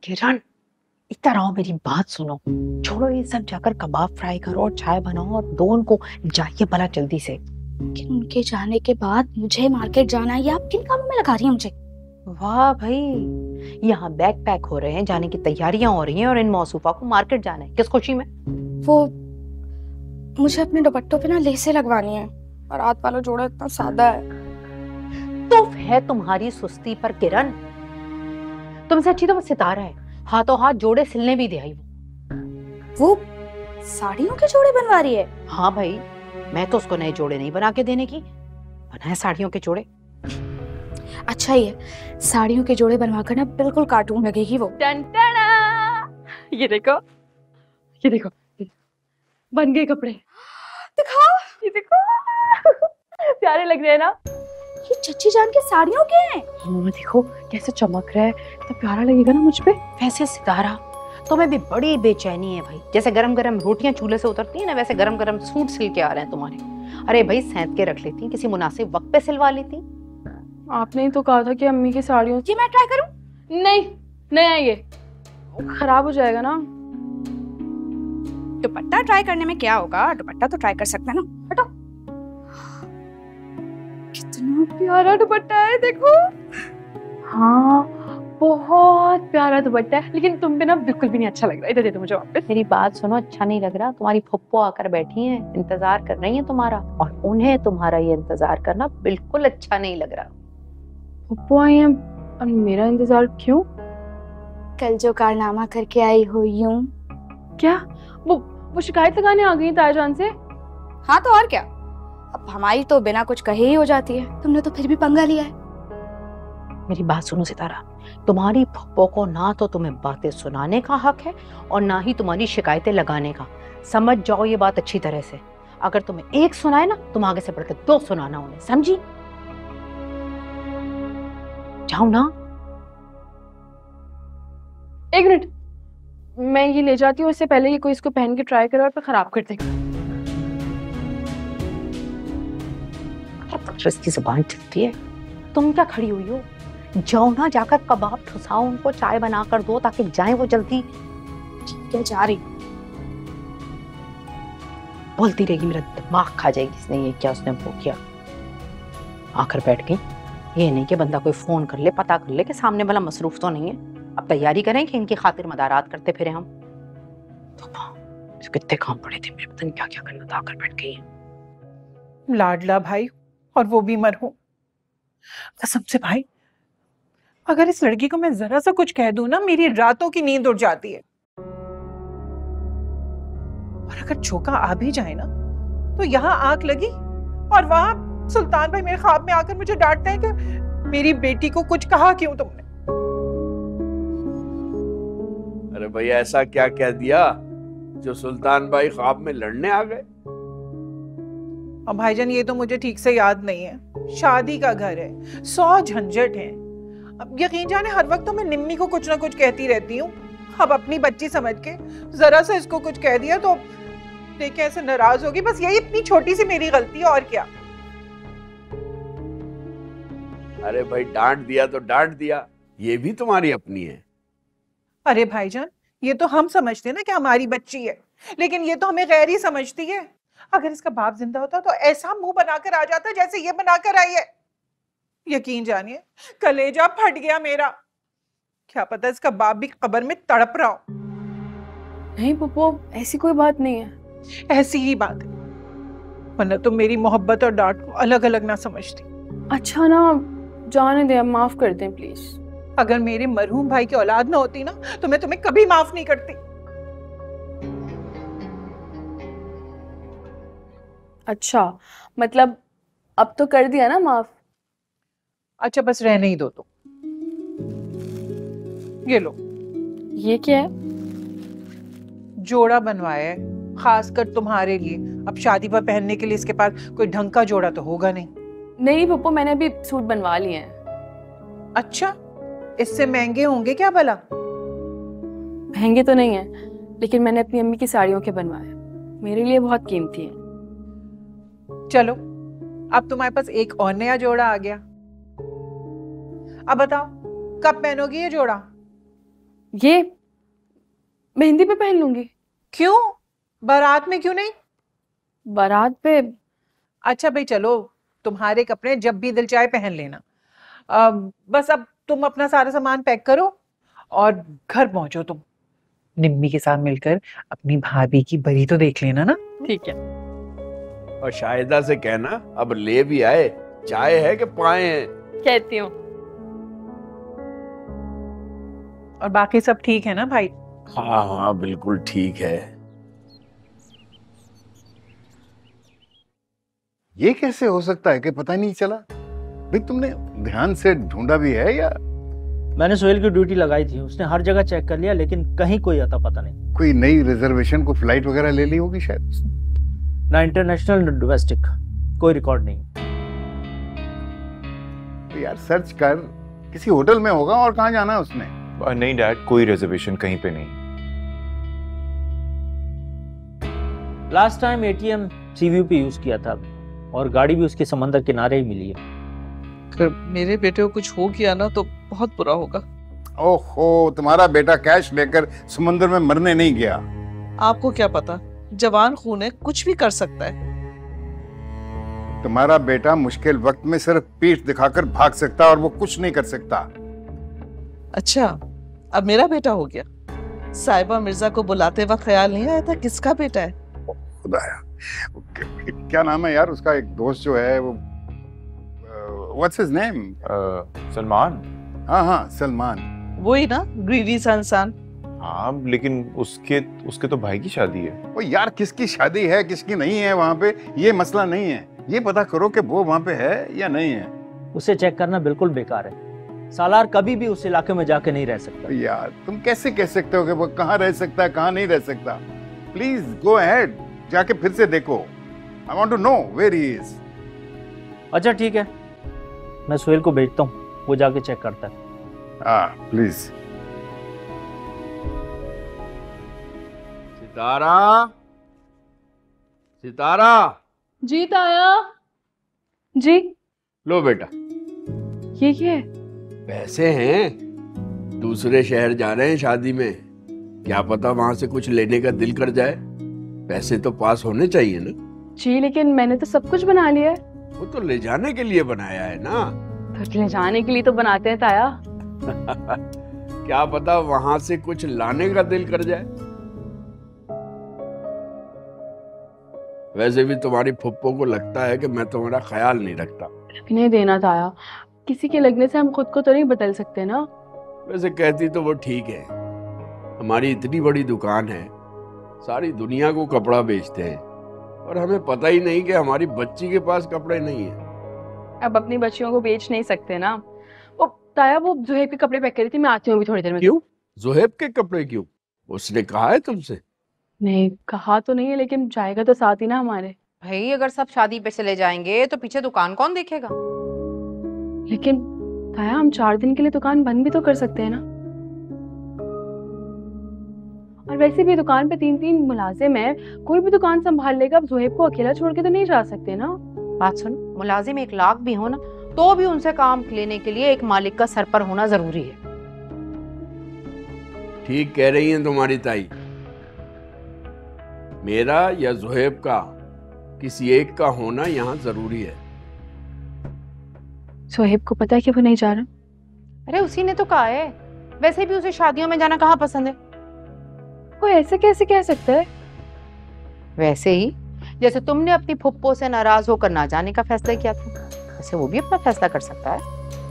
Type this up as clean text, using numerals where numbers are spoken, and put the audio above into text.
किरण, इधर आओ, मेरी बात सुनो। छोड़ो ये सब, जाकर कबाब फ्राई करो और चाय बनाओ और दो उनको। जाइए भला जल्दी से। लेकिन उनके जाने के बाद मुझे मार्केट जाना है, ये आप किन कामों में लगा रही हैं मुझे? वाह भाई, यहाँ बैग पैक हो रहे हैं, जाने की तैयारियां हो रही हैं और इन मौसूफा को मार्केट जाना है। किस खुशी में? वो मुझे अपने दुपट्टों पे ना लेसें लगवानी है और हाथ वाला जोड़ा इतना सादा है। तो है तुम्हारी सुस्ती पर किरण, तुमसे अच्छी तो वो सितारा है, हाथों हाथ जोड़े सिलने भी दे आई वो साड़ियों के जोड़े बनवा रही है? हाँ भाई, मैं तो उसको नए जोड़े नहीं बना के देने की, बनाए साड़ियों के जोड़े। अच्छा ही है, साड़ियों के जोड़े बनवाकर ना बिल्कुल कार्टून लगेगी वो। टंटना! ये देखो, ये देखो, बन गए कपड़े। दिखाओ। ये देखो, प्यारे लग रहे हैं ना? ये चच्ची जान के साड़ियों के हैं। हाँ देखो कैसे चमक रहा है, तो प्यारा लगेगा ना मुझ पे। वैसे सितारा, तुम्हें भी बड़ी बेचैनी है भाई। जैसे गरम गरम रोटियां चूल्हे से उतरती है ना, वैसे गरम गरम सूट सिल के आ रहे हैं तुम्हारे। अरे भाई, सैंत के रख लेती, किसी मुनासिब वक्त पे सिलवा लेती। आपने ही तो कहा था कि अम्मी की साड़ियों। ये मैं ट्राई करूं? नहीं, नया ये खराब हो जाएगा ना। दुपट्टा ट्राई करने में क्या होगा, दुपट्टा तो ट्राई कर सकते हैं ना। हटो। कितना प्यारा दुपट्टा है, देखो। हाँ, बहुत प्यारा दुपट्टा है, लेकिन तुम पे ना बिल्कुल भी नहीं अच्छा लग रहा है। इधर दे दो मुझे वापस। मेरी बात सुनो, अच्छा नहीं लग रहा? तुम्हारी फुप्पो आकर बैठी हैं, इंतजार कर रही हैं तुम्हारा, और उन्हें तुम्हारा ये इंतजार करना बिल्कुल अच्छा नहीं लग रहा। पप्पू आई हैं और मेरा इंतजार क्यों? कल जो कारनामा करके आई हो यूं। क्या वो शिकायत लगाने आ गई ताईजान से? हाँ तो और क्या, अब हमारी तो बिना कुछ कहे ही हो जाती है। तुमने तो फिर भी पंगा लिया है। मेरी बात सुनो सितारा, तुम्हारी फुप्पो को ना तो तुम्हें बातें सुनाने का हक है और ना ही तुम्हारी शिकायतें लगाने का। समझ जाओ ये बात अच्छी तरह से। अगर तुम्हें एक सुनाए ना, तुम आगे से बढ़कर दो सुनाना उन्हें, समझी? जाओ ना। एक मिनट, मैं ये ले जाती हूँ, इससे पहले कि कोई इसको पहन के ट्राई करे और फिर खराब कर दे। इसकी जुबान चलती है। तुम क्या खड़ी हुई हो? जाओ ना, जाकर कबाब ठुसाओ उनको, चाय बना कर दो ताकि जाएं वो जल्दी। ठीक है, जा रही। बोलती रहेगी, मेरा दिमाग खा जाएगी, इसने ये किया, उसने वो किया। आकर बैठ गई। ये नहीं कि बंदा कोई फोन कर ले, पता कर ले कि सामने वाला मसरूफ तो नहीं है। अब तैयारी करें कि इनकी खातिर मदारात करते फिरे हम। तो कितने काम पड़े थे, मेरे पता नहीं क्या क्या करना था, आकर बैठ गई है। लाडला भाई, और वो भी मरहूम। कसम से भाई, अगर इस लड़की को मैं जरा सा कुछ कह दूं ना, मेरी रातों की नींद उड़ जाती है। और अगर झोंका आ भी जाए ना, तो यहाँ आग लगी और वहां सुल्तान भाई मेरे ख्वाब में आकर मुझे डांटते हैं कि मेरी बेटी को कुछ कहा क्यों तुमने। अरे भाई, ऐसा क्या कह दिया जो सुल्तान भाई ख्वाब में लड़ने आ गए? और भाईजान, ये तो मुझे ठीक से याद नहीं है। शादी का घर है, 100 झंझट है। अब यकीन जाने हर वक्त तो मैं निम्मी को कुछ ना कुछ कहती रहती हूँ। अब अपनी बच्ची समझ के जरा सा इसको कुछ कह दिया तो देखे ऐसे नाराज होगी। बस यही इतनी छोटी सी मेरी गलती है, और क्या। अरे भाई, डांट दिया तो डांट दिया, ये भी तुम्हारी अपनी है। अरे भाईजान, ये तो हम समझते हैं ना कि हमारी बच्ची है, लेकिन ये तो हमें गैर ही समझती है। अगर इसका बाप जिंदा होता तो ऐसा मुंह बनाकर आ जाता जैसे ये बनाकर आई है। यकीन जानिए, कलेजा फट गया मेरा। क्या पता इसका बाप भी कब्र में तड़प रहा हो। नहीं पप्पू, ऐसी कोई बात नहीं है। ऐसी ही बात है, वरना तुम मेरी मोहब्बत और डांट को अलग अलग ना समझती। अच्छा ना, जाने दे, अब माफ कर दें प्लीज। अगर मेरे मरहूम भाई की औलाद ना होती ना, तो मैं तुम्हें कभी माफ नहीं करती। अच्छा, मतलब अब तो कर दिया ना माफ? अच्छा बस रहने ही दो तो। ये लो, ये क्या है? जोड़ा बनवाया है खासकर तुम्हारे लिए। अब शादी पर पहनने के लिए इसके पास कोई ढंग का जोड़ा तो होगा नहीं। नहीं पप्पू, मैंने अभी सूट बनवा लिए हैं। अच्छा, इससे महंगे होंगे क्या भला? महंगे तो नहीं है, लेकिन मैंने अपनी अम्मी की साड़ियों के बनवाए, मेरे लिए बहुत कीमती है। चलो, अब तुम्हारे पास एक और नया जोड़ा आ गया। अब बताओ, कब पहनोगी ये जोड़ा? ये मेहंदी पे पहन लूंगी। क्यों? बारात में क्यों नहीं? बारात पे? अच्छा भाई चलो, तुम्हारे कपड़े जब भी दिल चाहे पहन लेना। बस अब तुम अपना सारा सामान पैक करो और घर पहुंचो। तुम निम्मी के साथ मिलकर अपनी भाभी की बरी तो देख लेना ना। ठीक है। और शाहिदा से कहना अब ले भी आए, चाय है कि पाए हैं। कहती हूँ। और बाकी सब ठीक है ना भाई? हाँ हाँ बिल्कुल ठीक है। ये कैसे हो सकता है कि पता नहीं चला? भाई तुमने ध्यान से ढूंढा भी है या? मैंने सोहेल की ड्यूटी लगाई थी, उसने हर जगह चेक कर लिया लेकिन कहीं कोई अता पता नहीं। कोई नई रिजर्वेशन को फ्लाइट वगैरह ले ली होगी शायद उसने। ना इंटरनेशनल ना डोमेस्टिक, कोई रिकॉर्ड नहीं। तो यार सर्च कर, किसी होटल में होगा। और कहाँ जाना है उसने? नहीं डैड, कोई रिजर्वेशन कहीं पे नहीं। लास्ट टाइम एटीएम सीव्यू पे यूज किया था और गाड़ी भी उसके समंदर किनारे ही मिली है। अगर मेरे बेटे को कुछ हो गया ना तो बहुत बुरा होगा। ओहो, तुम्हारा बेटा कैश लेकर समुद्र में मरने नहीं गया। आपको क्या पता, जवान खून है, कुछ भी कर सकता है। तुम्हारा बेटा मुश्किल वक्त में सिर्फ पीठ दिखाकर भाग सकता है और वो कुछ नहीं कर सकता। अच्छा, अब मेरा बेटा हो गया। साहिबा मिर्जा को बुलाते वक्त ख्याल नहीं आया था किसका बेटा है? खुदाया, क्या नाम है यार उसका? एक दोस्त जो है वो, व्हाट्स हिज नेम? सलमान। हाँ सलमान। वही ना, ग्रीडी सा इंसान। हाँ लेकिन उसके तो भाई की शादी है। ओ यार, किसकी शादी है किसकी नहीं है वहाँ पे, ये मसला नहीं है। ये पता करो कि वो वहाँ पे है या नहीं है। उसे चेक करना बिल्कुल बेकार है। सालार कभी भी उस इलाके में जाके नहीं रह सकता। यार तुम कैसे कह सकते हो कि वो कहाँ रह सकता है कहाँ नहीं रह सकता? प्लीज गो अहेड, जाके फिर से देखो। I want to know where he is. अच्छा ठीक है, मैं सोहेल को भेजता हूँ, वो जाके चेक करता है। प्लीज। सितारा, सितारा। जी ताया। जी। लो बेटा, ये क्या है? पैसे हैं, दूसरे शहर जा रहे हैं शादी में, क्या पता वहां से कुछ लेने का दिल कर जाए। पैसे तो पास होने चाहिए ना। जी लेकिन मैंने तो सब कुछ बना लिया है। वो तो ले जाने के लिए बनाया है ना। तो ले जाने के लिए तो बनाते हैं ताया। क्या पता वहां से कुछ लाने का दिल कर जाए। वैसे भी तुम्हारी फुप्पो को लगता है कि मैं तुम्हारा ख्याल नहीं रखता। नहीं देना ताया, किसी के लगने से हम खुद को तो नहीं बदल सकते ना। वैसे कहती तो वो ठीक है, हमारी इतनी बड़ी दुकान है, सारी दुनिया को कपड़ा बेचते हैं और हमें पता ही नहीं कि हमारी बच्ची के पास कपड़े नहीं है। अब अपनी बच्चियों को बेच नहीं सकते ना। वो ताया, वो जुहेब के कपड़े पैक करी थी, मैं आती हूँ अभी थोड़ी देर में। क्यों? जुहेब के कपड़े क्यों? उसने कहा है तुमसे? नहीं कहा तो नहीं है, लेकिन जाएगा तो साथ ही ना हमारे। भाई अगर सब शादी पे चले जाएंगे तो पीछे दुकान कौन देखेगा? लेकिन ताया, हम 4 दिन के लिए दुकान बंद भी तो कर सकते हैं ना। और वैसे भी दुकान पे 3-3 मुलाजिम है, कोई भी दुकान संभाल लेगा। अब जुहेब को अकेला छोड़ के तो नहीं जा सकते ना। बात सुन, मुलाजिम 1 लाख भी हो ना तो भी उनसे काम लेने के लिए एक मालिक का सर पर होना जरूरी है। ठीक कह रही हैं तुम्हारी ताई। मेरा या जुहेब का किसी एक का होना यहाँ जरूरी है। जुहेब को पता है कि वो नहीं जा रहा? अरे उसी ने तो कहा है, वैसे भी उसे शादियों में जाना कहाँ पसंद है। वो ऐसे कैसे कह सकता है? वैसे ही जैसे तुमने अपनी फुप्पो से नाराज होकर ना जाने का फैसला किया था, वैसे वो भी अपना फैसला कर सकता है।